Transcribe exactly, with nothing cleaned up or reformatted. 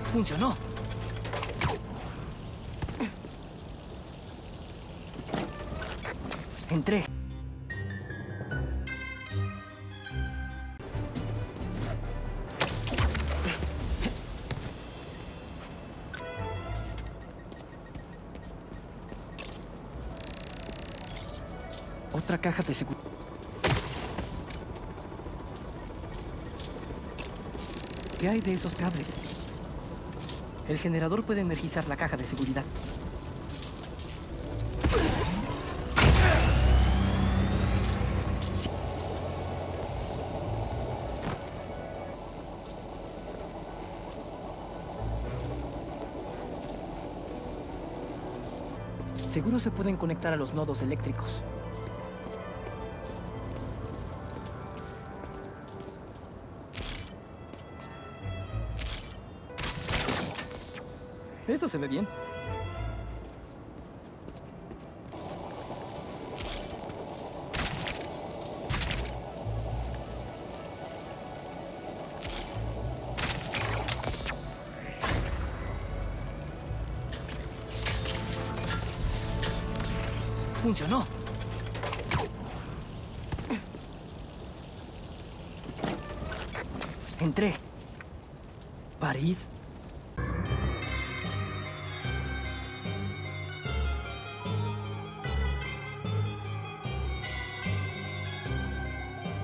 Funcionó. Entré. Otra caja de seguridad. ¿Qué hay de esos cables? El generador puede energizar la caja de seguridad. Seguro se pueden conectar a los nodos eléctricos. Esto se ve bien. Funcionó. Entré. París.